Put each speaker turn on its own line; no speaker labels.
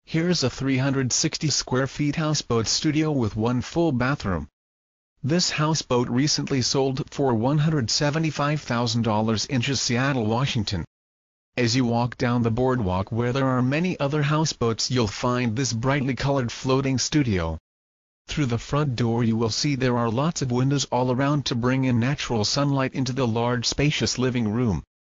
Here's a 360 square feet houseboat studio with one full bathroom. This houseboat recently sold for $175,000 in Seattle, Washington. As you walk down the boardwalk where there are many other houseboats, you'll find this brightly colored floating studio. Through the front door you will see there are lots of windows all around to bring in natural sunlight into the large spacious living room.